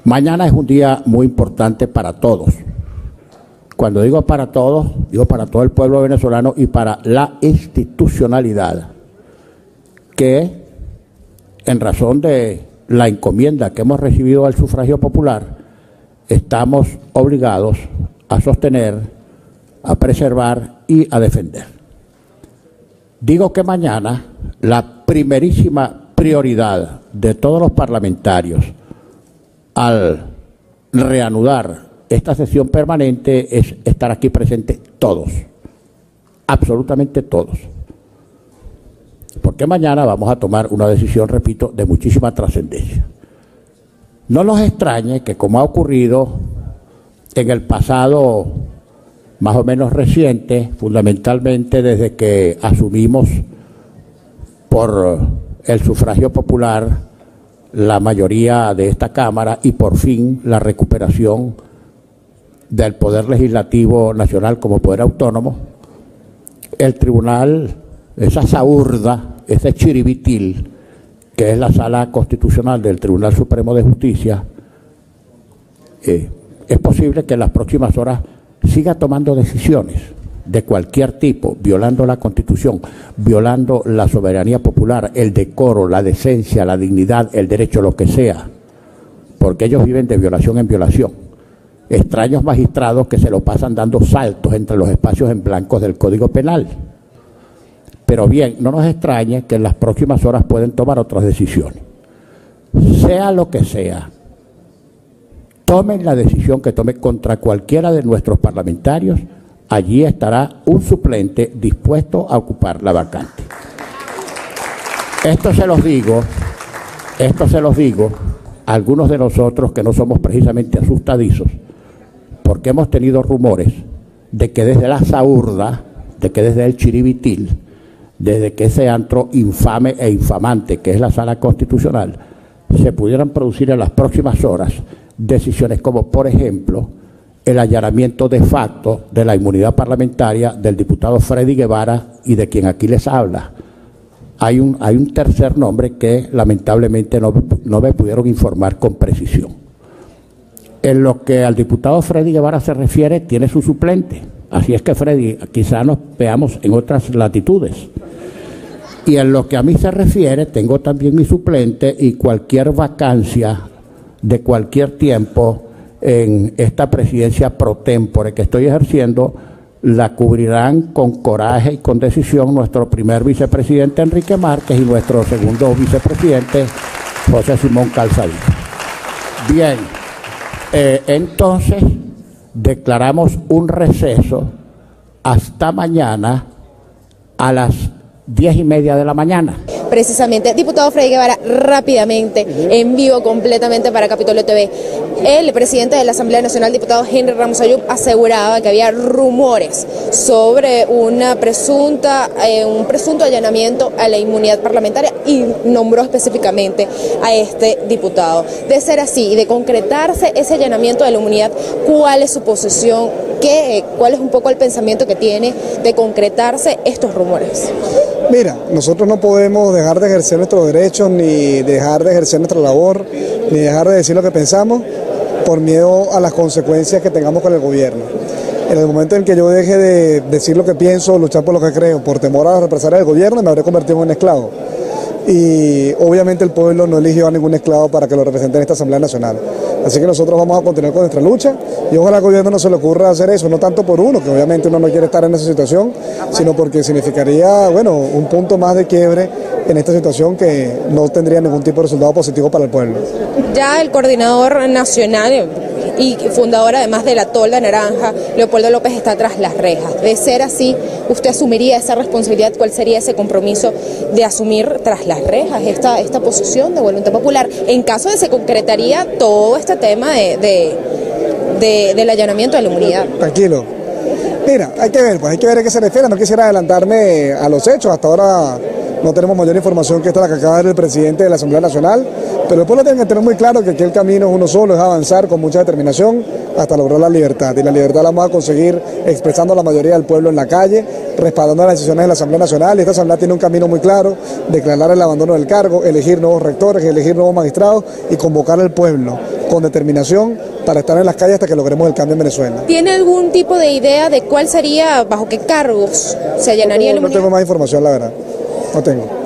Mañana es un día muy importante para todos. Cuando digo para todos, digo para todo el pueblo venezolano y para la institucionalidad, que en razón de la encomienda que hemos recibido al sufragio popular, estamos obligados a sostener, a preservar y a defender. Digo que mañana la primerísima prioridad de todos los parlamentarios al reanudar esta sesión permanente es estar aquí presentes todos, absolutamente todos. Porque mañana vamos a tomar una decisión, repito, de muchísima trascendencia. No nos extrañe que, como ha ocurrido en el pasado más o menos reciente, fundamentalmente desde que asumimos por el sufragio popular la mayoría de esta Cámara y por fin la recuperación del Poder Legislativo Nacional como poder autónomo, el tribunal, esa saurda, ese chiribitil, que es la Sala Constitucional del Tribunal Supremo de Justicia, es posible que en las próximas horas siga tomando decisiones de cualquier tipo, violando la Constitución, violando la soberanía popular, el decoro, la decencia, la dignidad, el derecho, lo que sea, porque ellos viven de violación en violación. Extraños magistrados que se lo pasan dando saltos entre los espacios en blancos del Código Penal. Pero bien, no nos extrañe que en las próximas horas pueden tomar otras decisiones. Sea lo que sea, tomen la decisión que tomen contra cualquiera de nuestros parlamentarios, allí estará un suplente dispuesto a ocupar la vacante. Esto se los digo a algunos de nosotros que no somos precisamente asustadizos, porque hemos tenido rumores de que desde la saurda, de que desde el chiribitil, desde que ese antro infame e infamante que es la Sala Constitucional, se pudieran producir en las próximas horas decisiones como, por ejemplo, el allanamiento de facto de la inmunidad parlamentaria del diputado Freddy Guevara y de quien aquí les habla. Hay un tercer nombre que lamentablemente no me pudieron informar con precisión. En lo que al diputado Freddy Guevara se refiere, tiene su suplente. Así es que, Freddy, quizá nos veamos en otras latitudes. Y en lo que a mí se refiere, tengo también mi suplente y cualquier vacancia de cualquier tiempo en esta presidencia pro tempore que estoy ejerciendo, la cubrirán con coraje y con decisión nuestro primer vicepresidente Enrique Márquez y nuestro segundo vicepresidente José Simón Calzadilla. Bien, entonces declaramos un receso hasta mañana a las 10:30 de la mañana. Precisamente, diputado Freddy Guevara, rápidamente, en vivo completamente para Capitolio TV. El presidente de la Asamblea Nacional, diputado Henry Ramos Ayub, aseguraba que había rumores sobre un presunto allanamiento a la inmunidad parlamentaria y nombró específicamente a este diputado. De ser así y de concretarse ese allanamiento de la inmunidad, ¿cuál es su posición? ¿Cuál es un poco el pensamiento que tiene de concretarse estos rumores? Mira, nosotros no podemos dejar de ejercer nuestros derechos, ni dejar de ejercer nuestra labor, ni dejar de decir lo que pensamos por miedo a las consecuencias que tengamos con el gobierno. En el momento en que yo deje de decir lo que pienso, luchar por lo que creo, por temor a las represalias del gobierno, me habré convertido en un esclavo. Y obviamente el pueblo no eligió a ningún esclavo para que lo represente en esta Asamblea Nacional. Así que nosotros vamos a continuar con nuestra lucha y ojalá al gobierno no se le ocurra hacer eso, no tanto por uno, que obviamente uno no quiere estar en esa situación, sino porque significaría, bueno, un punto más de quiebre en esta situación que no tendría ningún tipo de resultado positivo para el pueblo. Ya el coordinador nacional y fundador además de la Tolda Naranja, Leopoldo López, está tras las rejas. De ser así, ¿usted asumiría esa responsabilidad? ¿Cuál sería ese compromiso de asumir tras las rejas esta posición de voluntad popular en caso de se concretaría todo este tema del allanamiento de la inmunidad? Tranquilo. Mira, hay que ver a qué se refiere. No quisiera adelantarme a los hechos. Hasta ahora no tenemos mayor información que esta la que acaba de dar el presidente de la Asamblea Nacional. Pero el pueblo tiene que tener muy claro que aquí el camino es uno solo, es avanzar con mucha determinación hasta lograr la libertad. Y la libertad la vamos a conseguir expresando a la mayoría del pueblo en la calle, respaldando las decisiones de la Asamblea Nacional. Y esta Asamblea tiene un camino muy claro: declarar el abandono del cargo, elegir nuevos rectores, elegir nuevos magistrados y convocar al pueblo con determinación para estar en las calles hasta que logremos el cambio en Venezuela. ¿Tiene algún tipo de idea de cuál sería, bajo qué cargos se allanaría el No tengo más información, la verdad. No tengo.